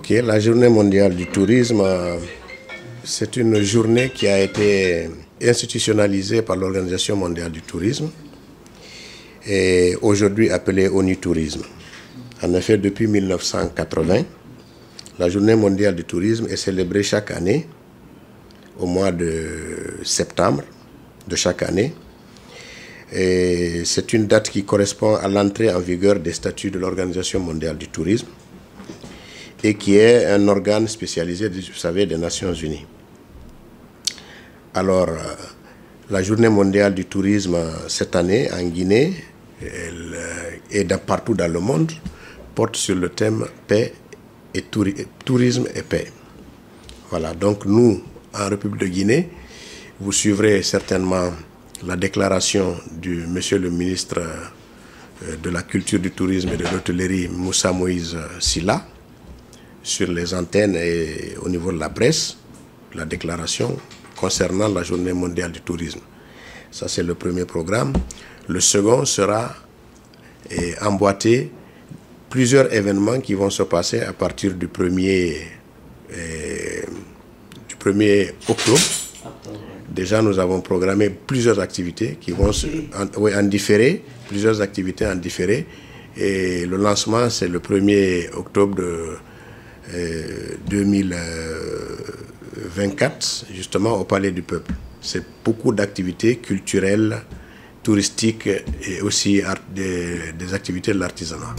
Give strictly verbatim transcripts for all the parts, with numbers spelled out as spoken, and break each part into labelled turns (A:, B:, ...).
A: Ok, la journée mondiale du tourisme, c'est une journée qui a été institutionnalisée par l'Organisation mondiale du tourisme et aujourd'hui appelée ONU Tourisme. En effet, depuis mille neuf cent quatre-vingts, la journée mondiale du tourisme est célébrée chaque année au mois de septembre de chaque année. Et c'est une date qui correspond à l'entrée en vigueur des statuts de l'Organisation mondiale du tourisme et qui est un organe spécialisé, vous savez, des Nations Unies. Alors, la journée mondiale du tourisme cette année en Guinée elle, et dans, partout dans le monde porte sur le thème paix et touri tourisme et paix. Voilà, donc nous, en République de Guinée, vous suivrez certainement la déclaration du monsieur le ministre de la Culture, du Tourisme et de l'Hôtellerie, Moussa Moïse Sylla, sur les antennes et au niveau de la presse, la déclaration concernant la journée mondiale du tourisme. Ça, c'est le premier programme. Le second sera eh, emboîté plusieurs événements qui vont se passer à partir du premier, eh, du premier octobre. Déjà, nous avons programmé plusieurs activités qui vont se, en, oui, en différé, plusieurs activités en différé. Et le lancement, c'est le premier octobre de euh, deux mille vingt-quatre, justement au Palais du Peuple. C'est beaucoup d'activités culturelles, touristiques et aussi art, des, des activités de l'artisanat.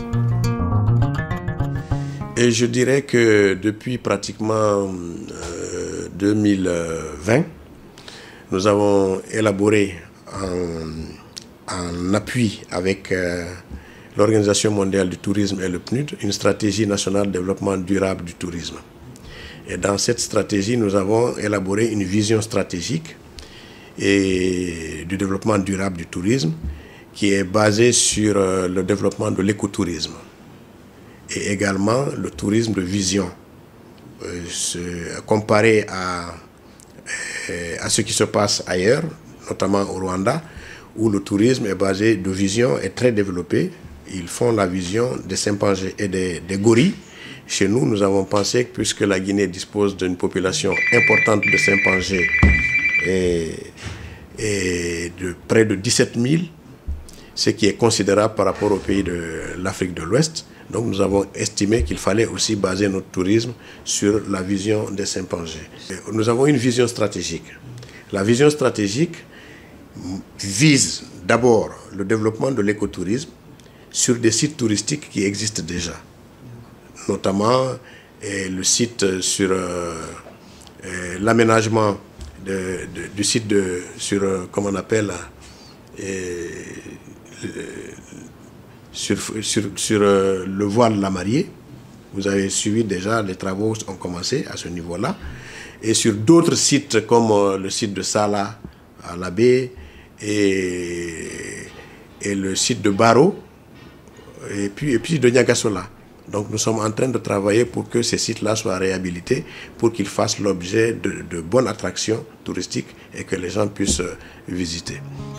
A: Et je dirais que depuis pratiquement euh, deux mille vingt, nous avons élaboré en, en appui avec euh, l'Organisation mondiale du tourisme et le P N U D une stratégie nationale de développement durable du tourisme. Et dans cette stratégie, nous avons élaboré une vision stratégique et du développement durable du tourisme qui est basée sur euh, le développement de l'écotourisme et également le tourisme de vision, euh, se, comparé à à ce qui se passe ailleurs, notamment au Rwanda, où le tourisme est basé de vision, est très développé. Ils font la vision des chimpanzés et des, des gorilles. Chez nous, nous avons pensé que puisque la Guinée dispose d'une population importante de chimpanzés et, et de près de dix-sept mille, ce qui est considérable par rapport aux pays de l'Afrique de l'Ouest. Donc nous avons estimé qu'il fallait aussi baser notre tourisme sur la vision des chimpanzés. Nous avons une vision stratégique. La vision stratégique vise d'abord le développement de l'écotourisme sur des sites touristiques qui existent déjà. Notamment eh, le site sur euh, eh, l'aménagement du site de, sur, euh, comment on appelle, eh, le, Sur, sur, sur euh, le voile de la mariée. Vous avez suivi déjà, les travaux ont commencé à ce niveau-là. Et sur d'autres sites comme euh, le site de Sala à la baie et, et le site de Baro et puis, et puis de Niagasola. Donc nous sommes en train de travailler pour que ces sites-là soient réhabilités, pour qu'ils fassent l'objet de, de bonnes attractions touristiques et que les gens puissent euh, visiter.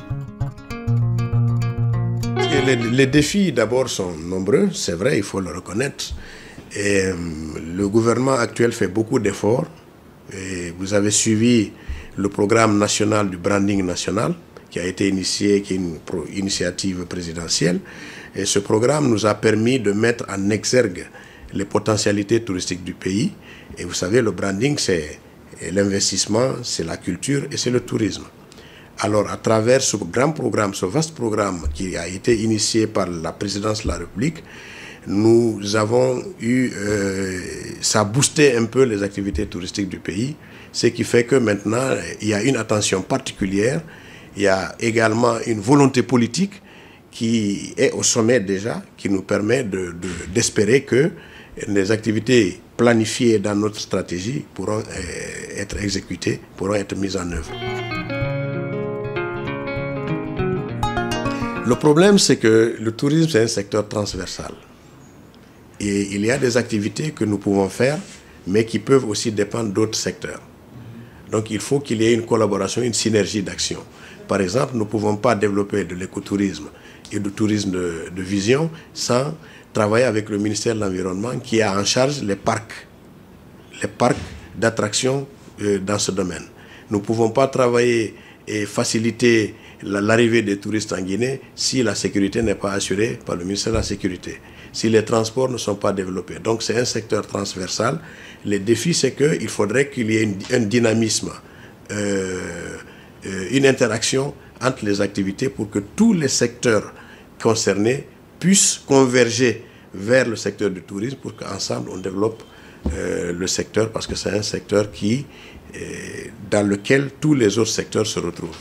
A: Les, les défis d'abord sont nombreux, c'est vrai, il faut le reconnaître. Et, euh, le gouvernement actuel fait beaucoup d'efforts. Vous avez suivi le programme national du branding national qui a été initié, qui est une pro, initiative présidentielle. Et ce programme nous a permis de mettre en exergue les potentialités touristiques du pays. Et vous savez, le branding, c'est l'investissement, c'est la culture et c'est le tourisme. Alors, à travers ce grand programme, ce vaste programme qui a été initié par la présidence de la République, nous avons eu, euh, ça a boosté un peu les activités touristiques du pays, ce qui fait que maintenant, il y a une attention particulière, il y a également une volonté politique qui est au sommet déjà, qui nous permet de, de, d'espérer que les activités planifiées dans notre stratégie pourront euh, être exécutées, pourront être mises en œuvre. Le problème, c'est que le tourisme, c'est un secteur transversal. Et il y a des activités que nous pouvons faire, mais qui peuvent aussi dépendre d'autres secteurs. Donc il faut qu'il y ait une collaboration, une synergie d'action. Par exemple, nous ne pouvons pas développer de l'écotourisme et du tourisme de, de vision sans travailler avec le ministère de l'Environnement qui a en charge les parcs les parcs d'attractions euh, dans ce domaine. Nous ne pouvons pas travailler et faciliter l'arrivée des touristes en Guinée si la sécurité n'est pas assurée par le ministère de la Sécurité, si les transports ne sont pas développés. Donc c'est un secteur transversal. Le défi, c'est qu'il faudrait qu'il y ait une, un dynamisme, euh, euh, une interaction entre les activités pour que tous les secteurs concernés puissent converger vers le secteur du tourisme pour qu'ensemble on développe euh, le secteur, parce que c'est un secteur qui, euh, dans lequel tous les autres secteurs se retrouvent.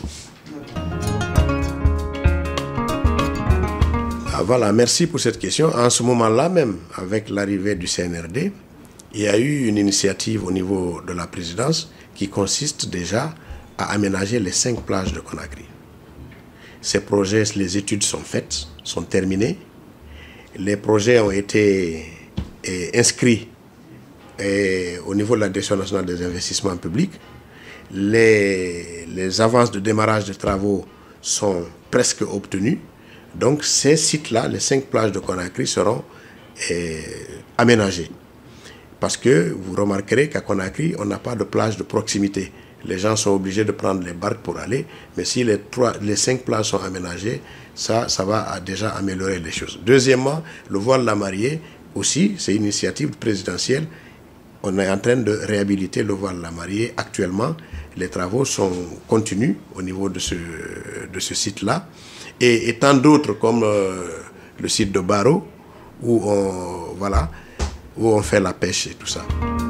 A: Ah, voilà, merci pour cette question. En ce moment-là même, avec l'arrivée du C N R D, il y a eu une initiative au niveau de la présidence qui consiste déjà à aménager les cinq plages de Conakry. Ces projets, les études sont faites, sont terminées. Les projets ont été eh, inscrits eh, au niveau de la Direction nationale des investissements publics. Les, les avances de démarrage de travaux sont presque obtenues. Donc ces sites-là, les cinq plages de Conakry, seront eh, aménagés. Parce que vous remarquerez qu'à Conakry, on n'a pas de plage de proximité. Les gens sont obligés de prendre les barques pour aller. Mais si les, trois, les cinq plages sont aménagées, ça, ça va déjà améliorer les choses. Deuxièmement, le voile la mariée aussi, c'est une initiative présidentielle. On est en train de réhabiliter le voile la mariée. Actuellement, les travaux sont continus au niveau de ce, de ce site-là. Et, et tant d'autres comme euh, le site de Baro, où on, voilà, où on fait la pêche et tout ça.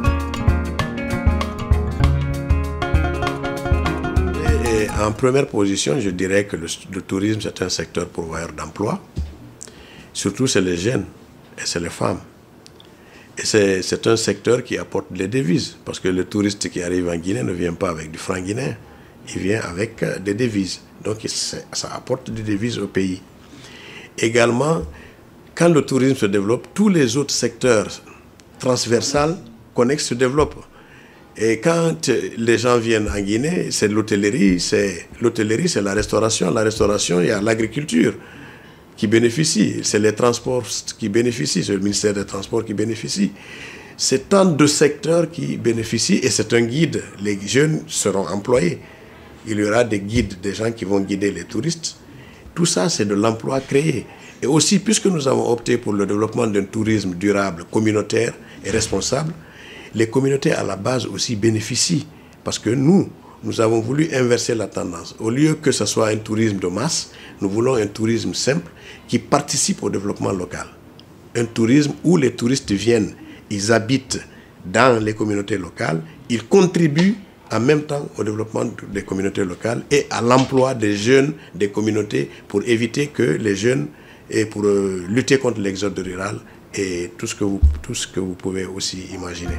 A: Et, et en première position, je dirais que le, le tourisme, c'est un secteur pourvoyeur d'emplois. Surtout, c'est les jeunes et c'est les femmes. Et c'est un secteur qui apporte des devises, parce que le touriste qui arrive en Guinée ne vient pas avec du franc guinéen, il vient avec des devises. Donc ça apporte des devises au pays. Également, quand le tourisme se développe, tous les autres secteurs transversaux connexes se développent. Et quand les gens viennent en Guinée, c'est l'hôtellerie, c'est l'hôtellerie, c'est la restauration. La restauration, il y a l'agriculture qui bénéficie, c'est les transports qui bénéficient, c'est le ministère des Transports qui bénéficie. C'est tant de secteurs qui bénéficient et c'est un guide. Les jeunes seront employés. Il y aura des guides, des gens qui vont guider les touristes. Tout ça, c'est de l'emploi créé. Et aussi, puisque nous avons opté pour le développement d'un tourisme durable, communautaire et responsable, les communautés à la base aussi bénéficient. Parce que nous, nous avons voulu inverser la tendance. Au lieu que ce soit un tourisme de masse, nous voulons un tourisme simple qui participe au développement local. Un tourisme où les touristes viennent, ils habitent dans les communautés locales, ils contribuent en même temps au développement des communautés locales et à l'emploi des jeunes des communautés pour éviter que les jeunes, et pour euh, lutter contre l'exode rural et tout ce que vous, tout ce que vous pouvez aussi imaginer.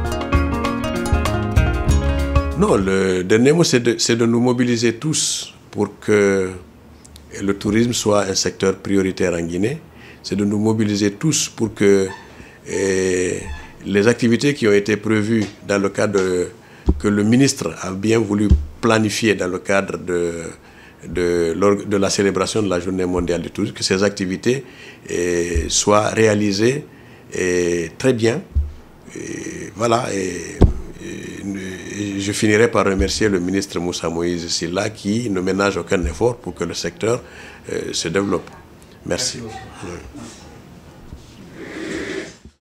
A: Non, le dernier mot, c'est de, de nous mobiliser tous pour que le tourisme soit un secteur prioritaire en Guinée. C'est de nous mobiliser tous pour que eh, les activités qui ont été prévues dans le cadre de, que le ministre a bien voulu planifier dans le cadre de, de, de la célébration de la Journée mondiale du tourisme, que ces activités eh, soient réalisées eh, très bien. Et voilà. Et, et je finirai par remercier le ministre Moussa Moïse Silla qui ne ménage aucun effort pour que le secteur euh, se développe. Merci. Merci.